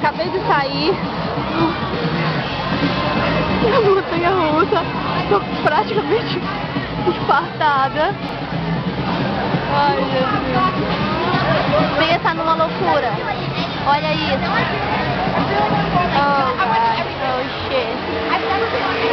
Acabei de sair da montanha russa, tô praticamente infartada. Ai, Jesus. Pensa numa loucura. Olha isso. Oh, God. Oh, shit.